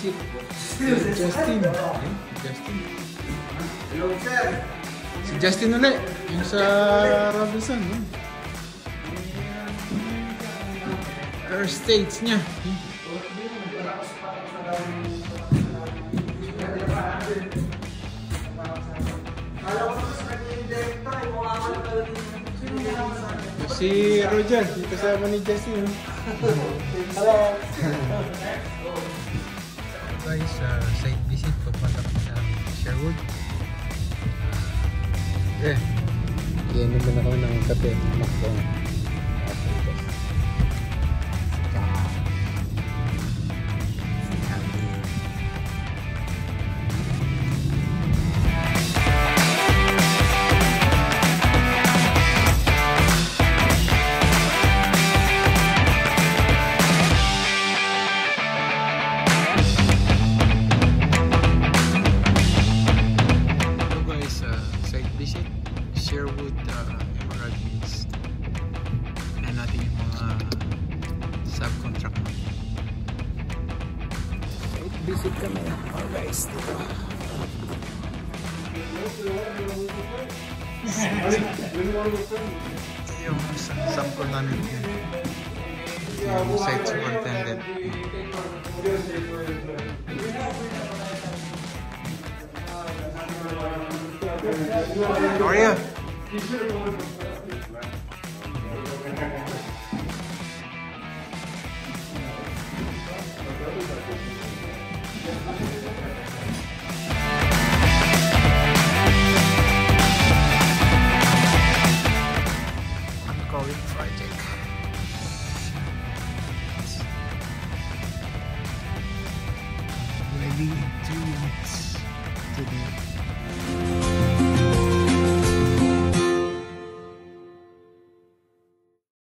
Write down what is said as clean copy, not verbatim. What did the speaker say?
visit Justin. Justin. Hello, sir. Si Justin ulit. Yung sa Robinson. First stage niya. Si Roger, yung kasama ni Justin. Hello. Guys, site visit, pupunta po sa Sherwood. Iyan naman ako ng kape. Sherwood Emerald Mills. Tignan natin yung mga subcontract mo. Visit kami mga guys dito. Ito yung sample namin yun. Yung site superintendent. How are you? Ongoing project. Ready in 2 weeks to do.